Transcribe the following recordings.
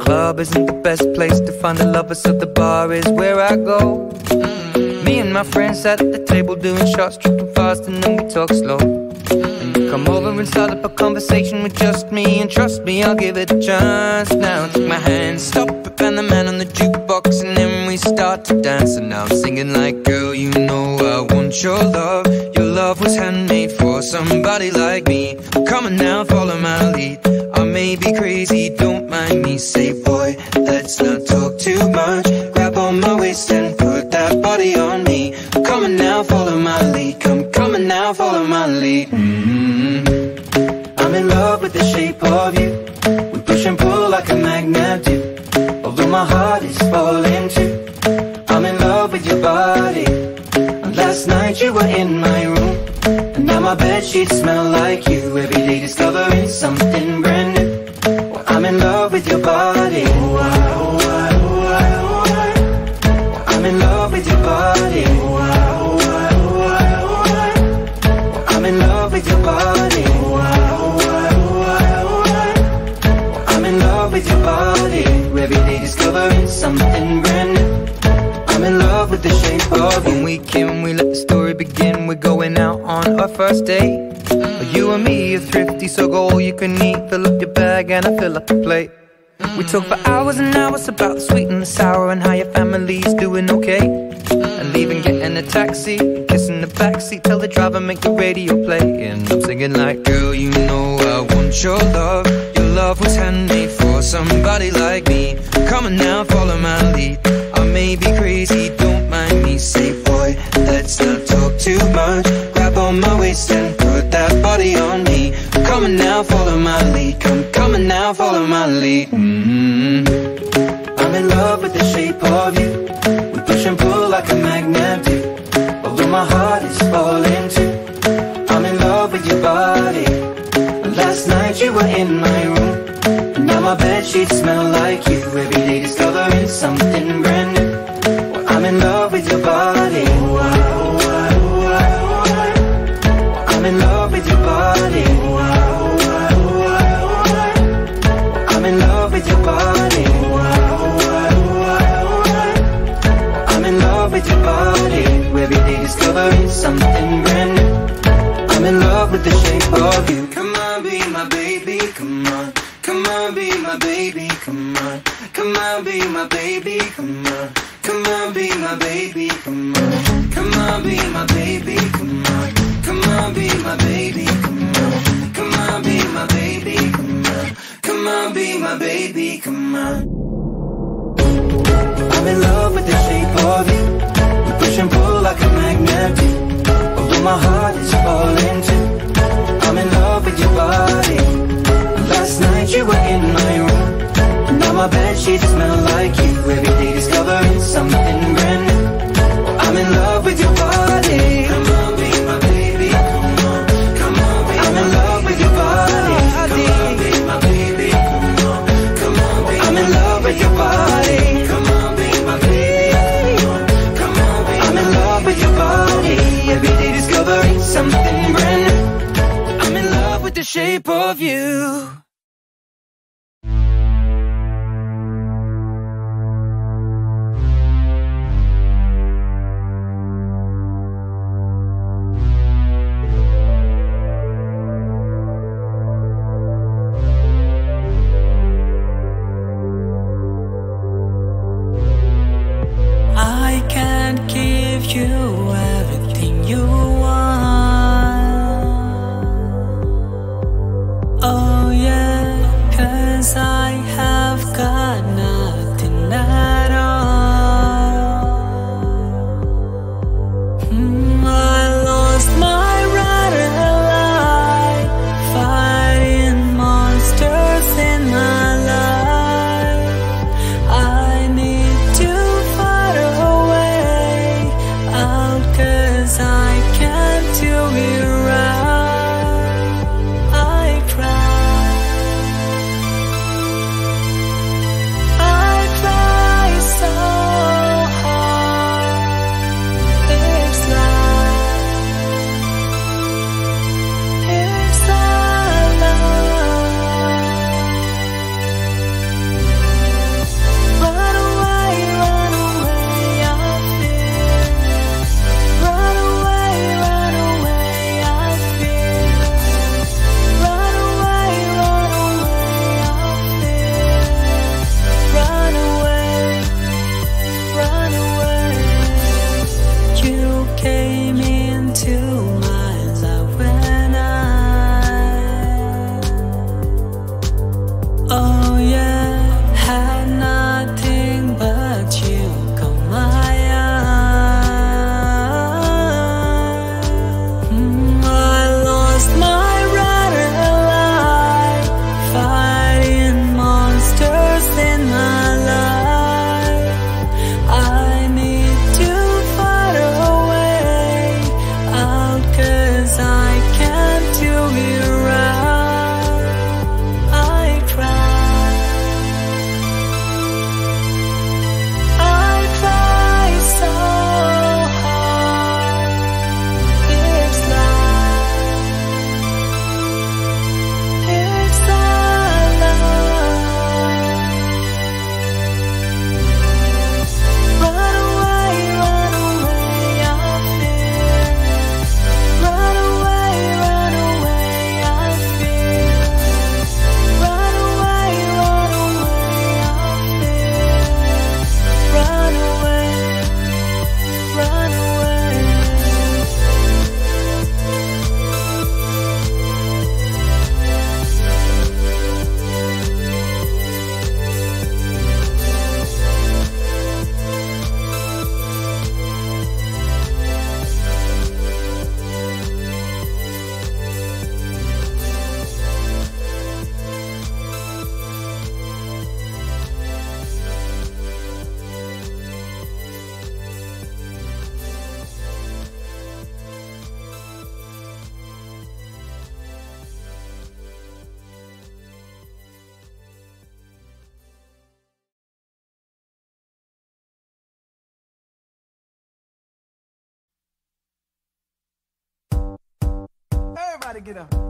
club isn't the best place to find a lover, so the bar is where I go. Me and my friends sat at the table doing shots, tripping fast, and then we talk slow. And you come over and start up a conversation with just me, and trust me, I'll give it a chance. Now take my hand, stop it, and the man on the jukebox, and then we start to dance. And now I'm singing like, girl, you know I want your love. Your love was handmade for somebody like me. Come on now, follow my lead. I may be crazy, don't mind me. Say, boy, let's not talk too much. Grab on my waist and put that body on me. Come on now, follow my lead. Come on now, follow my lead. I'm in love with the shape of you. We push and pull like a magnet do. Although my heart is falling too, I'm in love with your body. And last night you were in my room, and now my bedsheets smell like you. Every day discovering something brand new. Well, I'm in love with your body. I'm in love with your body. I'm in love with your body. I'm in love with your body. Every day discovering something brand new. I'm in love with the shape of you. When we came, we let the story begin. We're going out on our first date. You and me are thrifty, so go all you can eat. Fill up your bag and I fill up the plate. We talk for hours and hours about the sweet and the sour, and how your family's doing okay. And leaving, getting a taxi, kissing the backseat, tell the driver make the radio play. And I'm singing like, girl, you know I want your love. Your love was handmade for somebody like me. Come on now, follow my lead. I may be crazy, don't mind me. Say, boy, let's not talk too much. Grab on my waist and put that body on me. Come on now, follow my lead. Come on now, follow my lead. I'm in love with the shape of you. We push and pull like a magnet do. Although my heart is falling too, I'm in love with your body. Last night you were in my room, and now my bedsheets smell like you. Every day discovering something brand new. Well, I'm in love with your body. I'm in love with your body. I'm in love with your body. I'm in love with your body. Every day discovering something brand new. I'm in love with the shape of you. Come on, be my baby, come on. Come on, be my baby, come on. Come on, be my baby, come on. Come on, be my baby, come on. Come on, be my baby, come on. Come on, be my baby, come on. Come on, be my baby, come on. Come on, be my baby, come on. I'm in love with the shape of you. We push and pull like a magnet do. Although my heart is falling too, I'm in love with your body. Last night you were in my room, and now my bedsheets smell like you. Every day discovering something brand new. I'm in love with your body. Come on, be my baby, come on. Come on, be I'm in love with your body. Come on, be my baby, come on. Come on, be I'm in love with your body. Come on, be my baby, come on. Come on, be I'm in love with your body. Every day discovering something brand new. I'm in love with the shape of you. I can't give you everything you want. Oh yeah, 'cause I have got nothing at all. I lost my right life, fighting monsters in my life. I need to fight away out, 'cause I can't do it right. I cry. Everybody get up.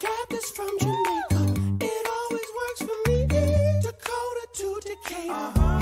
Dakota to Decatur.